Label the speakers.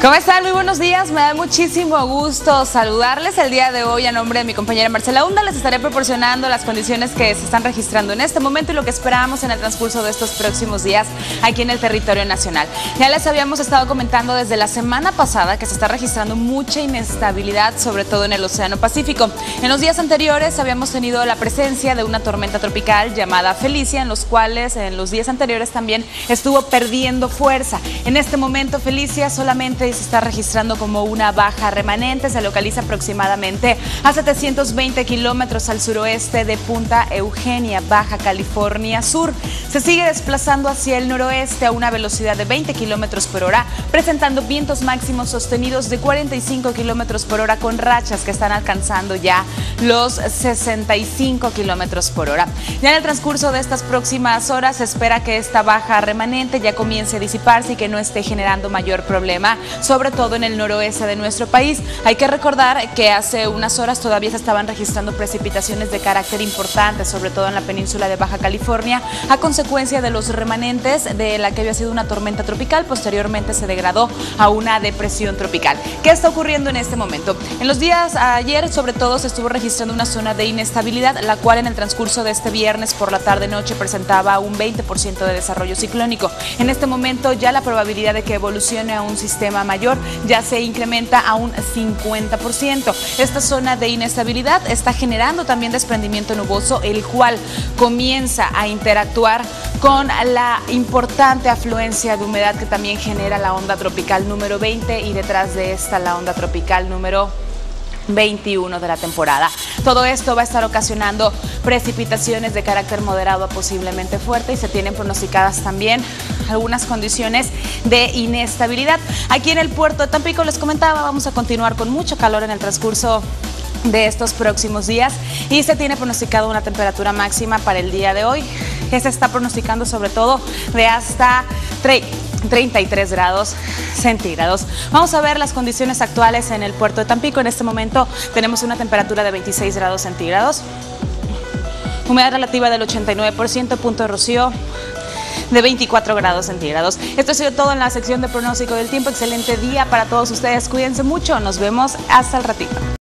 Speaker 1: ¿Cómo están? Muy buenos días, me da muchísimo gusto saludarles el día de hoy. A nombre de mi compañera Marcela Hunda les estaré proporcionando las condiciones que se están registrando en este momento y lo que esperamos en el transcurso de estos próximos días aquí en el territorio nacional. Ya les habíamos estado comentando desde la semana pasada que se está registrando mucha inestabilidad, sobre todo en el Océano Pacífico. En los días anteriores habíamos tenido la presencia de una tormenta tropical llamada Felicia, en los cuales en los días anteriores también estuvo perdiendo fuerza. En este momento Felicia solamente se está registrando como una baja remanente, se localiza aproximadamente a 720 kilómetros al suroeste de Punta Eugenia, Baja California Sur. Se sigue desplazando hacia el noroeste a una velocidad de 20 kilómetros por hora, presentando vientos máximos sostenidos de 45 kilómetros por hora con rachas que están alcanzando ya los 65 kilómetros por hora. Ya en el transcurso de estas próximas horas se espera que esta baja remanente ya comience a disiparse y que no esté generando mayor problema, sobre todo en el noroeste de nuestro país. Hay que recordar que hace unas horas todavía se estaban registrando precipitaciones de carácter importante, sobre todo en la península de Baja California, a consecuencia de los remanentes de la que había sido una tormenta tropical. Posteriormente se degradó a una depresión tropical. ¿Qué está ocurriendo en este momento? En los días ayer, sobre todo, se estuvo registrando una zona de inestabilidad, la cual en el transcurso de este viernes por la tarde-noche presentaba un 20% de desarrollo ciclónico. En este momento ya la probabilidad de que evolucione a un sistema mayor ya se incrementa a un 50%. Esta zona de inestabilidad está generando también desprendimiento nuboso, el cual comienza a interactuar con la importante afluencia de humedad que también genera la onda tropical número 20 y detrás de esta la onda tropical número 21 de la temporada. Todo esto va a estar ocasionando precipitaciones de carácter moderado a posiblemente fuerte y se tienen pronosticadas también algunas condiciones de inestabilidad. Aquí en el puerto de Tampico, les comentaba, vamos a continuar con mucho calor en el transcurso de estos próximos días y se tiene pronosticado una temperatura máxima para el día de hoy que se está pronosticando sobre todo de hasta 33 grados centígrados. Vamos a ver las condiciones actuales en el puerto de Tampico. En este momento tenemos una temperatura de 26 grados centígrados, humedad relativa del 89%, punto de rocío de 24 grados centígrados. Esto ha sido todo en la sección de pronóstico del tiempo. Excelente día para todos ustedes. Cuídense mucho. Nos vemos hasta el ratito.